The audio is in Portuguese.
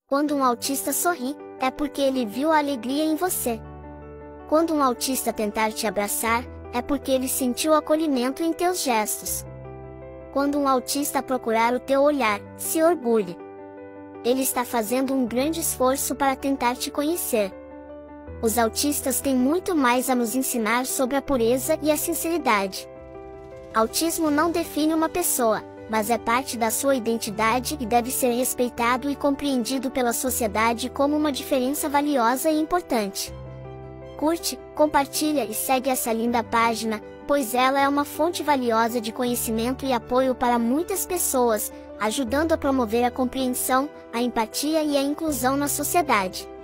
Quando um autista sorri, é porque ele viu a alegria em você. Quando um autista tentar te abraçar, é porque ele sentiu acolhimento em teus gestos. Quando um autista procurar o teu olhar, se orgulhe. Ele está fazendo um grande esforço para tentar te conhecer. Os autistas têm muito mais a nos ensinar sobre a pureza e a sinceridade. Autismo não define uma pessoa, mas é parte da sua identidade e deve ser respeitado e compreendido pela sociedade como uma diferença valiosa e importante. Curte, compartilha e segue essa linda página, pois ela é uma fonte valiosa de conhecimento e apoio para muitas pessoas, ajudando a promover a compreensão, a empatia e a inclusão na sociedade.